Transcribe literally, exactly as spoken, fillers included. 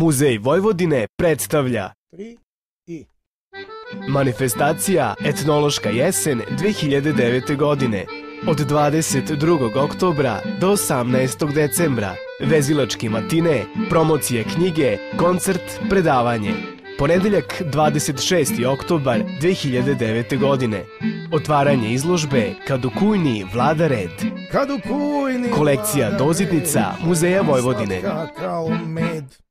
Muzej Vojvodine predstavlja Tri i... Manifestacija Etnološka jesen dve hiljade devete. godine od dvadeset drugog oktobra do osamnaestog decembra. Vezilački matine, promocije knjige, koncert, predavanje. Ponedeljak dvadeset šesti oktobar dve hiljade devete. godine. Otvaranje izložbe Kad u kujni vlada red. Kad u kujni Kolekcija vlada dozitnica red, Muzeja Vojvodine. slatka kao med.